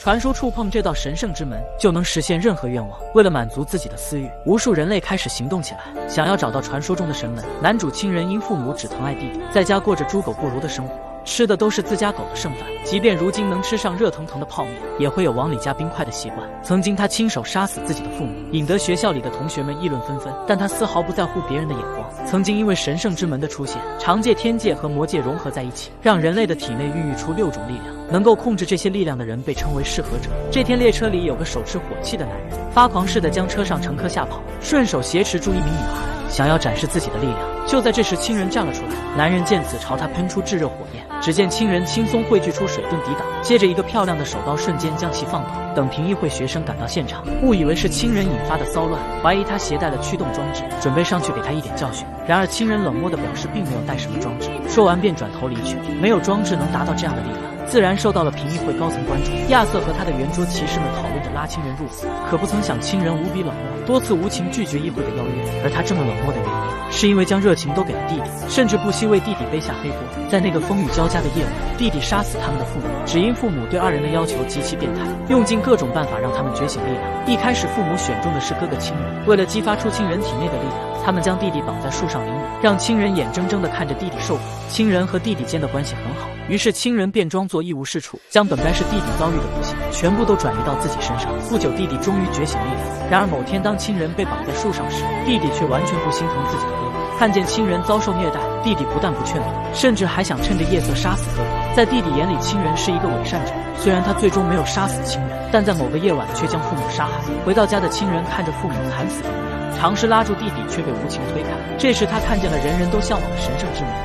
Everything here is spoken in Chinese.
传说触碰这道神圣之门就能实现任何愿望。为了满足自己的私欲，无数人类开始行动起来，想要找到传说中的神门。男主亲人因父母只疼爱弟弟，在家过着猪狗不如的生活。吃的都是自家狗的剩饭，即便如今能吃上热腾腾的泡面，也会有往里加冰块的习惯。曾经他亲手杀死自己的父母，引得学校里的同学们议论纷纷，但他丝毫不在乎别人的眼光。曾经因为神圣之门的出现，长界、天界和魔界融合在一起，让人类的体内孕育出6种力量，能够控制这些力量的人被称为噬合者。这天列车里有个手持火器的男人，发狂似的将车上乘客吓跑，顺手挟持住一名女孩，想要展示自己的力量。就在这时，亲人站了出来，男人见此朝他喷出炙热火焰，只见亲人轻松汇聚出水遁抵挡，接着一个漂亮的手刀瞬间将其放倒。等评议会学生赶到现场，误以为是亲人引发的骚乱，怀疑他携带了驱动装置，准备上去给他一点教训。然而亲人冷漠地表示并没有带什么装置，说完便转头离去。没有装置能达到这样的力量，自然受到了评议会高层关注。亚瑟和他的圆桌骑士们讨论着拉亲人入伙，可不曾想亲人无比冷漠，多次无情拒绝议会的邀约。而他这么冷漠的原因，是因为将热情都给了弟弟，甚至不惜为弟弟背下黑锅。在那个风雨交加的夜晚，弟弟杀死他们的父母，只因父母对2人的要求极其变态，用尽各种办法让他们觉醒力量。一开始父母选中的是哥哥亲人，为了激发出亲人体内的力量，他们将弟弟绑在树上淋雨，让亲人眼睁睁地看着弟弟受苦。亲人和弟弟间的关系很好，于是亲人便装作一无是处，将本该是弟弟遭遇的不幸全部都转移到自己身上。不久，弟弟终于觉醒力量。然而某天，当亲人被绑在树上时，弟弟却完全不心疼自己的哥哥。看见亲人遭受虐待，弟弟不但不劝阻，甚至还想趁着夜色杀死哥哥。在弟弟眼里，亲人是一个伪善者，虽然他最终没有杀死亲人，但在某个夜晚却将父母杀害。回到家的亲人看着父母惨死的模样，尝试拉住弟弟，却被无情推开。这时他看见了人人都向往的神圣之门。